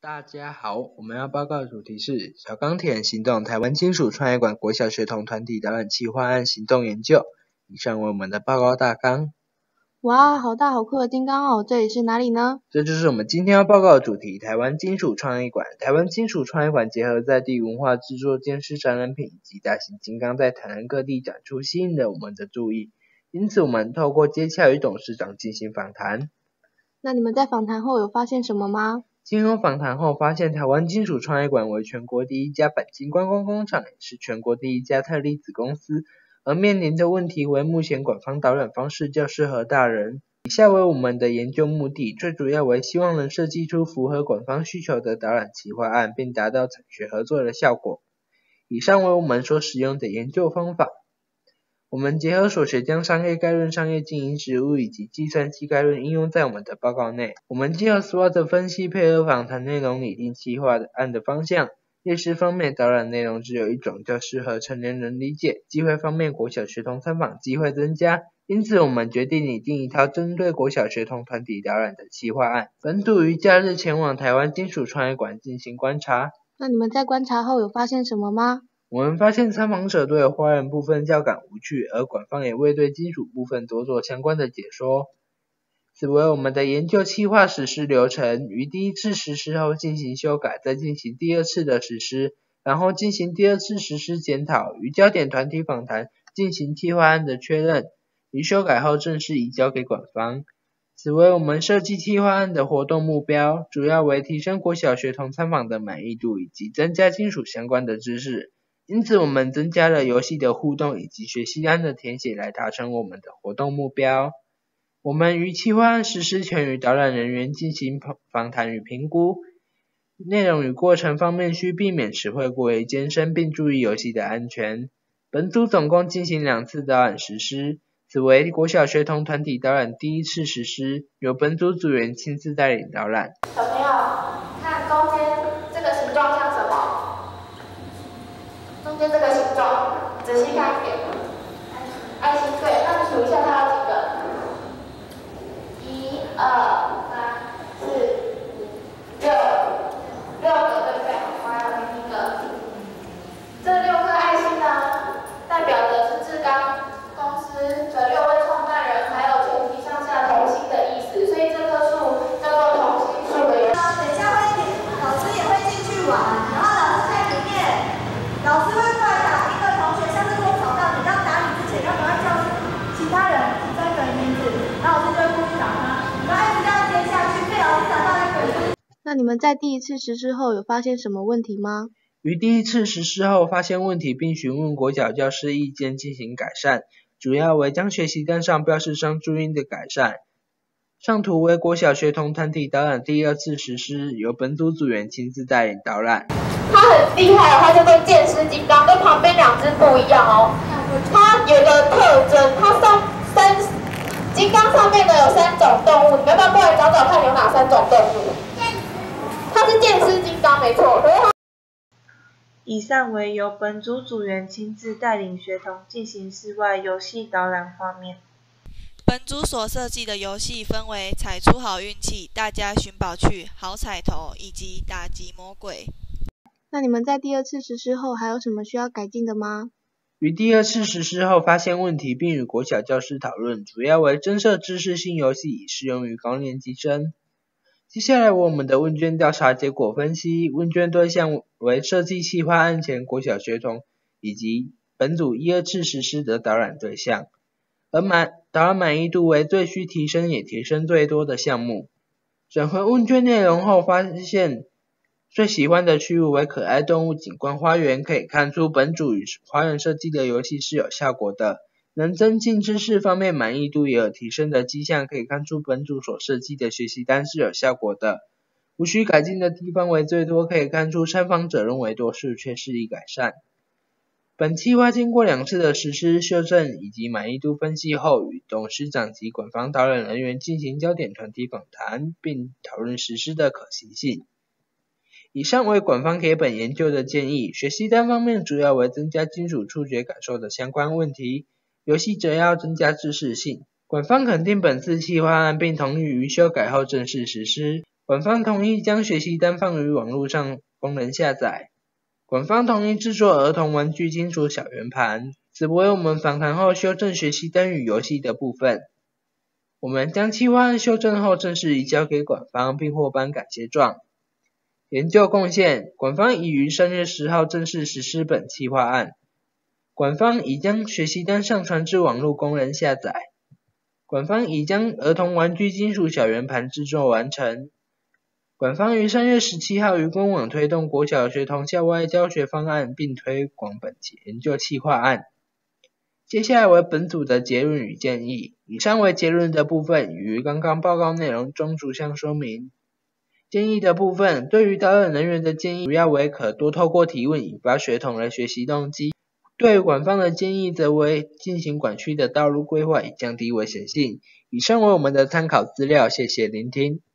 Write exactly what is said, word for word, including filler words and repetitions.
大家好，我们要报告的主题是小钢铁人行动台湾金属创业馆国小学童团体导览企划案行动研究。以上为我们的报告大纲。 哇，好大好酷的金刚哦！这里是哪里呢？ 这就是我们今天要报告的主题，台湾金属创业馆。台湾金属创业馆结合在地文化制作、监视展览品以及大型金刚在台湾各地展出，吸引了我们的注意。因此我们透过接洽与董事长进行访谈。 那你们在访谈后有发现什么吗？ 经由访谈后发现，台湾金属创业馆为全国第一家钣金观光工厂，也是全国第一家特例子公司。而面临的问题为目前馆方导览方式较适合大人。以下为我们的研究目的，最主要为希望能设计出符合馆方需求的导览企划案，并达到产学合作的效果。以上为我们所使用的研究方法。我们结合所学，将商业概论、商业经营实务以及计算机概论应用在我们的报告内。我们结合 SWOT 分析，配合访谈内容，拟定企划案的方向。劣势方面，导览内容只有一种，较适合成年人理解。机会方面，国小学童参访机会增加，因此我们决定拟定一套针对国小学童团体导览的企划案。本组于假日前往台湾金属创业馆进行观察。 那你们在观察后有发现什么吗？ 我们发现参访者对花园部分较感无趣，而馆方也未对金属部分多做相关的解说。此为我们的研究企划实施流程，于第一次实施后进行修改，再进行第二次的实施，然后进行第二次实施检讨，与焦点团体访谈，进行企划案的确认，于修改后正式移交给馆方。此为我们设计企划案的活动目标，主要为提升国小学童参访的满意度以及增加金属相关的知识。因此我们增加了游戏的互动以及学习案的填写来达成我们的活动目标。我们于企划案实施前与导览人员进行访谈与评估，内容与过程方面需避免词汇过于艰深，并注意游戏的安全。本组总共进行两次导览实施，此为国小学童团体导览第一次实施，由本组组员亲自带领导览。 小朋友，看中间这个形状像什么？中间这个形状，仔细看一点。爱心，对，那你数一下它有几个？一、二、三、四、五、六，六个，对不对？我还有另一个。这六颗爱心呢，代表的是志刚公司的六位创办人，还有全体上下同心的意思，所以这棵树叫做同心树的原因。 等一下会，老师也会进去玩，然后老师在里面，老师会过来打一个同学，像是我吵到你要打你之前，要赶快叫其他人提出一个名字，然后老师就会过去找他，然后一直这样接下去，被老师找到一个人。 那你们在第一次实施后有发现什么问题吗？ 于第一次实施后发现问题，并询问国小教师意见进行改善，主要为将学习单上标示上注音的改善。上图为国小学童团体导览第二次实施，由本组组员亲自带领导览。 它很厉害哦，它叫做剑狮金刚，跟旁边两只不一样哦。它有一个特征，它上三金刚上面的有三种动物，你们要不要过来找找看有哪三种动物？它是剑狮金刚，没错。可是它以上为由本组组员亲自带领学童进行室外游戏导览画面。 本组所设计的游戏分为踩出好运气、大家寻宝去、好彩头以及打击魔鬼。 那你们在第二次实施后还有什么需要改进的吗？ 于第二次实施后发现问题，并与国小教师讨论，主要为增设知识性游戏，以适用于高年级生。接下来我们的问卷调查结果分析，问卷对象为设计企划案前国小学童以及本组一二次实施的导览对象，而满导览满意度为最需提升也提升最多的项目。整合问卷内容后发现，最喜欢的区域为可爱动物景观花园，可以看出本组与花园设计的游戏是有效果的。能增进知识方面满意度也有提升的迹象，可以看出本组所设计的学习单是有效果的。无需改进的地方为最多，可以看出参访者认为多数却施以改善。本计划经过两次的实施修正以及满意度分析后，与董事长及馆方导览人员进行焦点团体访谈，并讨论实施的可行性。以上为馆方给本研究的建议。学习单方面主要为增加金属触觉感受的相关问题，游戏则要增加知识性。馆方肯定本次企划案，并同意于修改后正式实施。 馆方同意将学习单放于网络上供人下载。馆方同意制作儿童玩具金属小圆盘。此为我们访谈后修正学习单与游戏的部分。我们将企划案修正后正式移交给馆方，并获颁感谢状。研究贡献：馆方已于三月十号正式实施本企划案。馆方已将学习单上传至网络供人下载。馆方已将儿童玩具金属小圆盘制作完成。馆方于三月十七号于官网推动国小学童校外教学方案，并推广本研究企划案。接下来为本组的结论与建议。以上为结论的部分，与刚刚报告内容中逐项说明。建议的部分，对于导览人员的建议，主要为可多透过提问引发学童的学习动机。对于馆方的建议，则为进行馆区的道路规划，以降低危险性。以上为我们的参考资料，谢谢聆听。